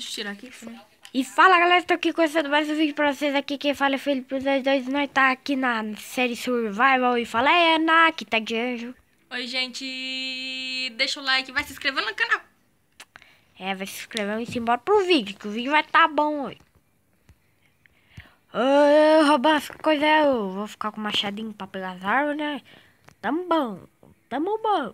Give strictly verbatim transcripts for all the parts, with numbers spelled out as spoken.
eu tirar aqui também. E fala, galera, tô aqui começando mais um vídeo pra vocês aqui. Quem fala é Felipe dois dois. Nós tá aqui na série Survival e fala é Ana, que tá de anjo. Oi, gente. Deixa o like, vai se inscrevendo no canal. É, vai se inscrever e se embora pro vídeo, que o vídeo vai tá bom hoje. Ô, roubando as coisas, eu vou ficar com o machadinho pra pegar as árvores, né? Tamo bom, tamo bom.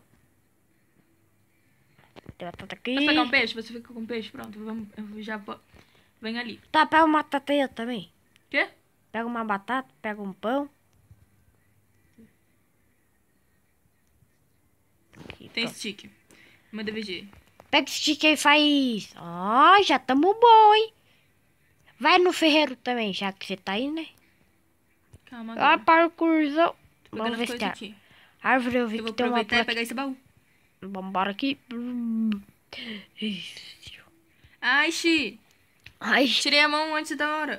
Tem batata aqui. Posso pegar um peixe? Você fica com peixe? Pronto, vamos, eu já vou. Vem ali. Tá, pega uma batata aí também. Quê? Pega uma batata, pega um pão. Aqui, Tem pronto. stick. Uma D V G. Pega esse stick aí e faz. Ó, já tamo bom, hein? Vai no ferreiro também, já que você tá aí, né? Calma, Ah, agora. parkourzão. Tô Vamos pegando ver as se coisas tem aqui. árvore. Eu vi Eu vou que tem uma aproveitar e por pegar aqui. esse baú. Vambora aqui. Ai, Xi. Ai, Tirei a mão antes da hora.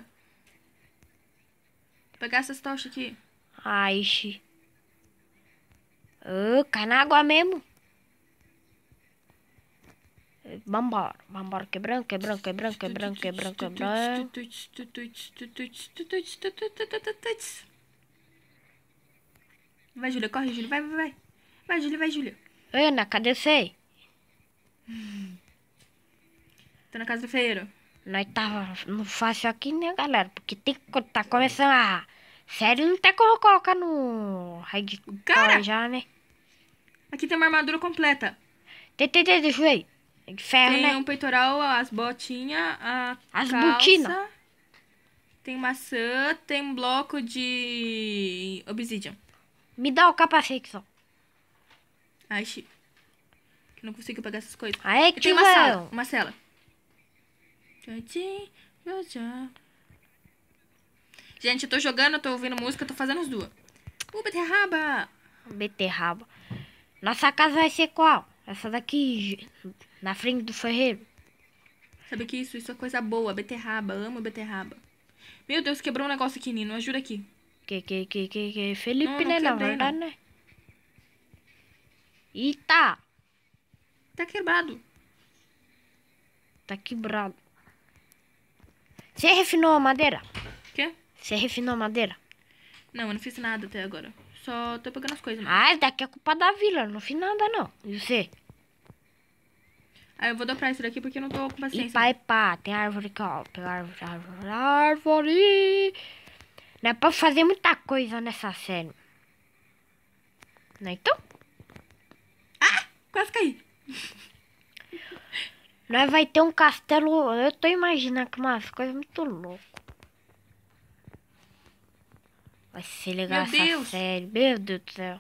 Vou pegar essas tochas aqui. ai, xi. Ô, cai na água mesmo. Vambora, vambora, quebrando, quebrando, quebrando, quebrando, quebrando, quebrando. Vai, Júlia, corre, Júlia. Vai, vai, vai. Vai, Júlia, vai, Júlia. Ana, cadê você? Tô na casa do ferreiro. Nós tava no fácil aqui, né, galera? Porque tem que tá começando a... Sério, não tem como colocar no... Hardcore Cara! já, né? Aqui tem uma armadura completa. Tem, tem, tem, deixa eu ver. É de ferro, Tem né? um peitoral, as botinhas, a As calça. botina. Tem maçã, tem um bloco de obsidian. Me dá o capacete só. Ai, Chico. Que eu não consigo pegar essas coisas. Aê, E tem tio uma sala, Léo. uma cela. Gente, eu tô jogando, eu tô ouvindo música, eu tô fazendo as duas. Uh, beterraba! Beterraba. Nossa casa vai ser qual? Essa daqui, na frente do ferreiro. Sabe que isso? Isso é coisa boa, beterraba, amo beterraba. Meu Deus, quebrou um negócio aqui, Nino, ajuda aqui. Que, que, que, que, que, Felipe, Não, não né, na quebrei, verdade, não. né? Eita, Tá quebrado. tá quebrado. Você refinou a madeira? Quê? Você refinou a madeira? Não, eu não fiz nada até agora. Só tô pegando as coisas, mano. Ah, daqui é culpa da vila, não fiz nada não. E você? Aí eu vou dobrar isso daqui porque eu não tô com paciência. Ipá, ipá, tem árvore aqui, ó. Pegar árvore, árvore, árvore. Não é pra fazer muita coisa nessa série. Não é então? Quase caí. Nós vai ter um castelo. Eu tô imaginando que umas coisas muito loucas. Vai ser legal Meu essa Deus. série. Meu Deus do céu.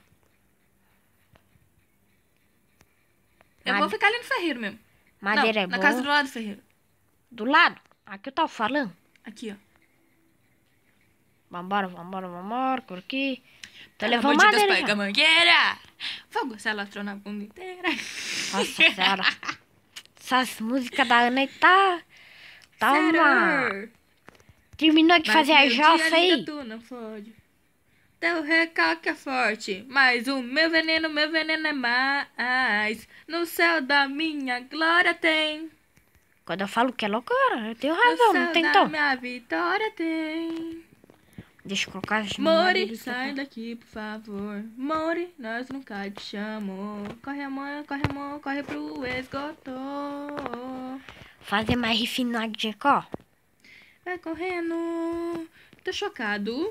Eu Made- vou ficar ali no ferreiro mesmo. Madeira não, é na boa. casa do lado do ferreiro. Do lado? Aqui eu tava falando. Aqui, ó. Vambora, vambora, vambora. Por aqui. Tô Pelo levando amor de Deus, madeira pega já. a mangueira. Fogo, se alastrou na bunda inteira. Nossa senhora. Essas músicas da Ana aí tá... Tá uma... Sério? Terminou de Mas fazer a meu jossa dia aí? liga tu, não fode. Teu recalque é forte, mas o meu veneno, meu veneno é mais. No céu da minha glória tem. Quando eu falo que é loucura, eu tenho No razão, céu não tem da então. minha vitória tem. Deixa eu colocar as Mori, madeiras sai pra cá. daqui, por favor. Mori, nós nunca te chamamos. Corre, amor, corre, amor, corre pro esgoto. Fazer mais refinadinho aqui, ó. Vai correndo. Tô chocado.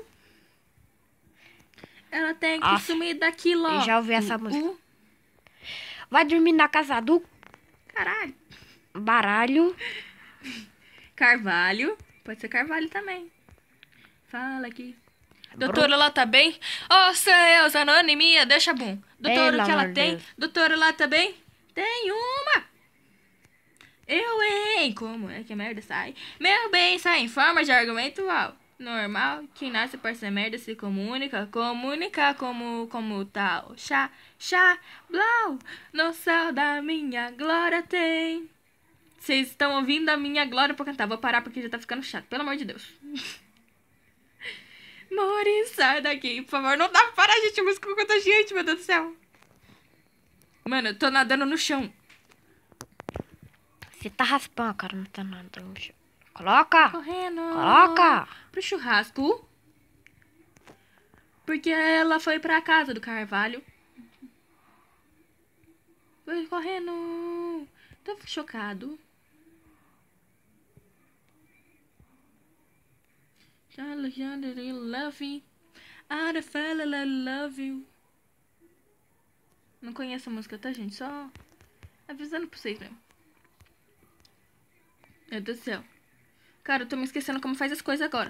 Ela tem que Nossa, sumir daqui logo. eu já ouvi essa Uh, música. uh. Vai dormir na casa do Caralho. baralho. Carvalho. Pode ser Carvalho também. Fala aqui. Doutora, lá tá bem? Ô, seus anonimia, deixa bom. Doutora, Pelo o que ela amor de tem? Deus. Doutora, lá tá bem? Tem uma. Eu, hein? Como é que a merda sai? Meu bem, sai em forma de argumentual. Normal, quem nasce para ser merda se comunica, comunica como, como tal. Chá, chá, blau, no céu da minha glória tem. Vocês estão ouvindo a minha glória pra cantar. Vou parar porque já tá ficando chato, pelo amor de Deus. Mori, sai daqui, por favor. Não dá pra parar, gente. A música ficou contagiante, meu Deus do céu. Mano, eu tô nadando no chão. Você tá raspando, cara, não tá nada no chão. Coloca! Correndo. Coloca! Pro churrasco. Porque ela foi pra casa do Carvalho. Foi correndo. Tô chocado. Alexander, I love you. I fell, I love you. Não conheço a música, tá, gente? Só avisando pra vocês mesmo. Meu Deus do céu. Cara, eu tô me esquecendo como faz as coisas agora.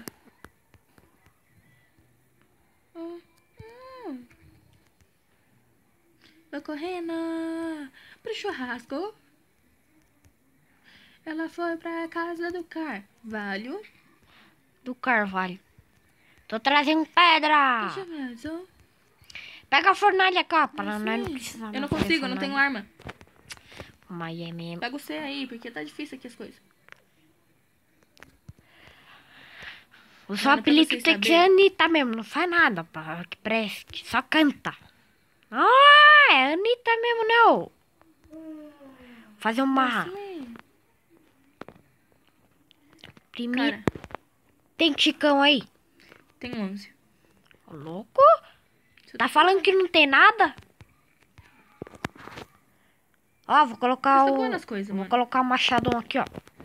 Hum, hum. Vou correndo pro churrasco. Ela foi pra casa do Carvalho. Do Carvalho. Tô trazendo pedra. Deixa eu ver, só. Pega a fornalha aqui, ó. Pra Não nós não sei. precisar Eu não mais fazer consigo, eu não tenho fornalha. arma. Mas é mesmo. Pega o C aí, porque tá difícil aqui as coisas. O seu Mano, pra apelido vocês tem que ser saberem. Anitta mesmo. Não faz nada pra que preste. Só canta. Ah, é Anitta mesmo, não. Fazer uma... Isso mesmo. Primeiro... Cara, Tem Chicão aí? tem onze. Ô, louco? Tá falando que não tem nada? Ó, vou colocar Eu tô o... pondo as coisas, Vou mano. colocar o machadão aqui, ó.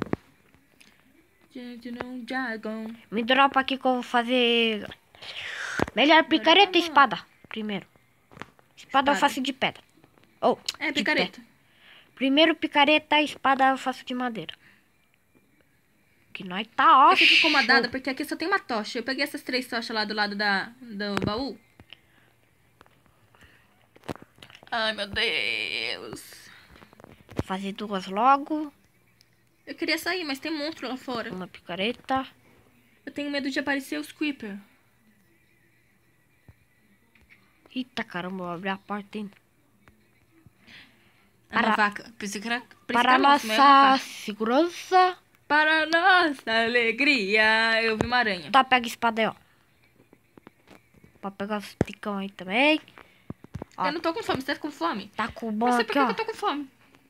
Gente, não jargão. Me dropa aqui que eu vou fazer... Melhor picareta e espada. Primeiro. Espada eu Espada. faço de pedra. Ou, É, de picareta. pedra. Primeiro picareta e espada eu faço de madeira. Que nós tá Eu ótimo. fico incomodada porque aqui só tem uma tocha. Eu peguei essas três tochas lá do lado da, do baú. Ai, meu Deus. Fazer duas logo. Eu queria sair, mas tem monstro lá fora. Uma picareta. Eu tenho medo de aparecer os creeper. Eita caramba, vou abrir a porta ainda. É uma Para- vaca. Pensei que era, pensei que Para era monstro, mas é uma nossa vaca. segurança. Para nossa alegria. Eu vi uma aranha. Tá, pega a espada aí, ó. Pode pegar os picão aí também. Ó. Eu não tô com fome. Você tá com fome? Tá com o bom Não sei por aqui, que ó. que eu tô com fome.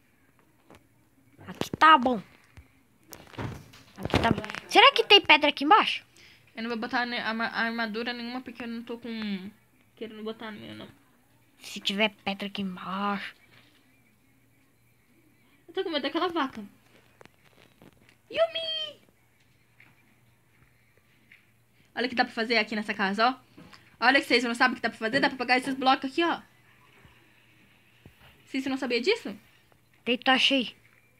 Aqui tá bom. Aqui tá bom. Será que tem pedra aqui embaixo? Eu não vou botar ne- arma- armadura nenhuma porque eu não tô com... Querendo botar nenhuma, não. Se tiver pedra aqui embaixo. Eu tô com medo daquela vaca. Yumi! Olha o que dá pra fazer aqui nessa casa, ó. Olha que vocês não sabem o que dá pra fazer. Dá pra pegar esses blocos aqui, ó. Vocês não sabiam disso? Tem tocha aí.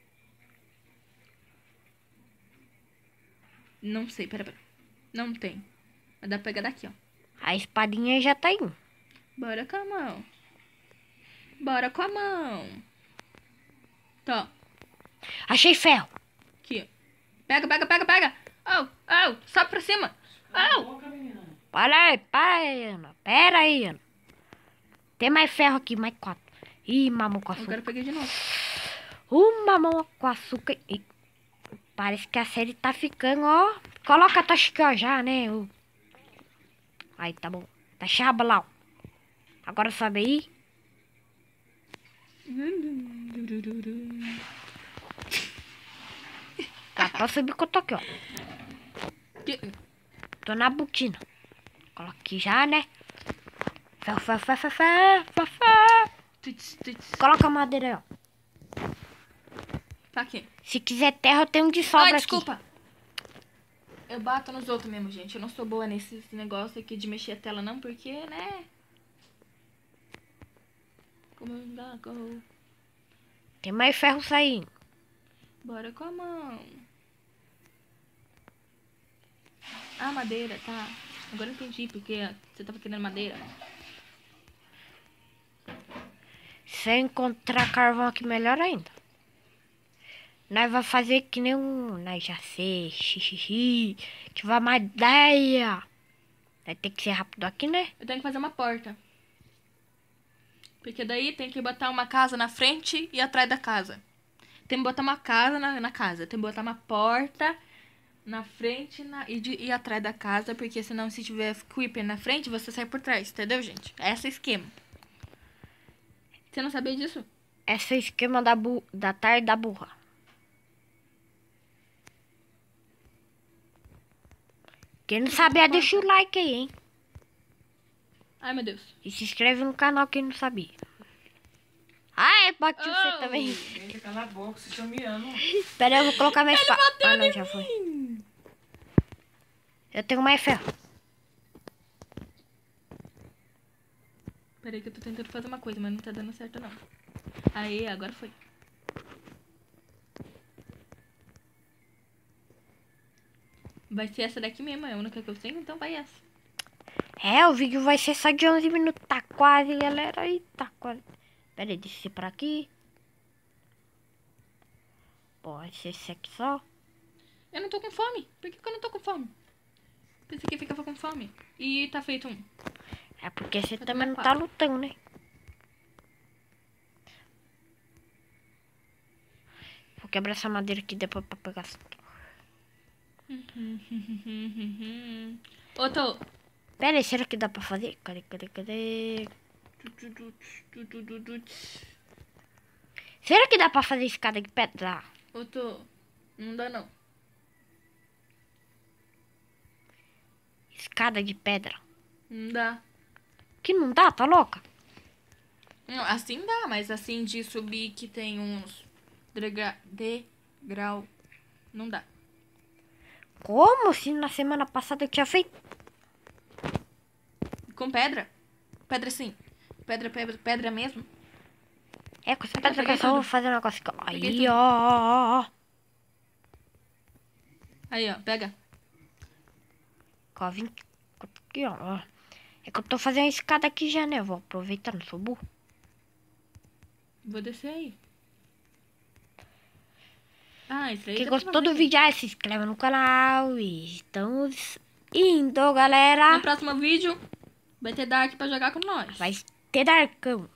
Não sei, pera, pera. Não tem. Mas dá pra pegar daqui, ó. A espadinha já tá indo. Bora com a mão. Bora com a mão. Tá. Achei ferro. Aqui, ó. Pega, pega, pega, pega. Oh, oh, sobe pra cima. Oh. Para aí, para aí, Ana. Pera aí, Ana. Tem mais ferro aqui, mais quatro. Ih, mamão com açúcar. Agora eu peguei de novo. Um mamão com açúcar. Ih, parece que a série tá ficando, ó. Coloca a tocha aqui, ó, já, né? Ô. Aí, tá bom. Tá chaba lá, ó. Agora sobe aí. Tá, pode subir que eu tô aqui, ó. Que- Tô na botina. Coloca aqui já, né? Ferro, ferro, ferro, ferro, ferro, ferro, ferro. Tuts, tuts. Coloca a madeira aí, ó. Tá aqui. Se quiser terra, eu tenho de sobra Ai, aqui. desculpa. Eu bato nos outros mesmo, gente. Eu não sou boa nesse negócio aqui de mexer a tela, não, porque, né? Como dá, go. Tem mais ferro saindo. Bora com a mão. Ah, madeira, tá. Agora eu entendi porque você tava querendo madeira. Se eu encontrar carvão aqui, melhor ainda. Nós vamos fazer que nem um... Nós já sei. Xixi. Tive uma ideia. Vai ter que ser rápido aqui, né? Eu tenho que fazer uma porta. Porque daí tem que botar uma casa na frente e atrás da casa. Tem que botar uma casa na, na casa. Tem que botar uma porta na frente na, e, de, e atrás da casa. Porque senão, se tiver creeper na frente, você sai por trás. Entendeu, gente? Esse é o esquema. Você não sabia disso? Esse é o esquema da, bu... da tarde da burra. Quem não sabia, deixa o like aí, hein? Ai, meu Deus. E se inscreve no canal quem não sabia. Ai, bate Oh. você também. Gente, cala a boca, vocês estão miando. Pera aí, eu vou colocar minha espada. Bateu Ah, não, em já foi. mim. Eu tenho mais ferro. Peraí que eu tô tentando fazer uma coisa, mas não tá dando certo, não. Aí, agora foi. Vai ser essa daqui mesmo, é a única que eu tenho, então vai essa. É, o vídeo vai ser só de onze minutos. Tá quase, galera. Aí, tá quase. Pera aí, deixa eu por aqui. Pode ser esse aqui só. Eu não tô com fome. Por que, que eu não tô com fome? Pensei que ficava com fome. E tá feito um. É porque você Vou também não tomar tá quatro. lutando, né? Vou quebrar essa madeira aqui depois pra pegar essa. Ô, tô. Pera aí, será que dá pra fazer? Cadê, cadê, cadê? Será que dá pra fazer escada de pedra? Ô, tô. Não dá, não. Escada de pedra. Não dá. Que não dá, tá louca? Não, assim dá, mas assim de subir que tem uns degra... degrau. Não dá. Como se na semana passada eu tinha feito? Com pedra? Pedra sim. Pedra, pedra, pedra mesmo? É, com essa Aqui, pedra que eu peguei só vou tudo. fazer um negócio aqui. ó. Peguei Aí, tudo. ó, ó, ó. Aí, ó, pega. Ó, vim aqui, ó. ó. É que eu tô fazendo a escada aqui já, né? Eu vou aproveitar, não sou burro. Vou descer aí. Ah, isso aí. Quem dá pra gostou do fazer. vídeo, aí, se inscreve no canal. E estamos indo, galera. No próximo vídeo vai ter Dark pra jogar com nós. Vai ter Darkão.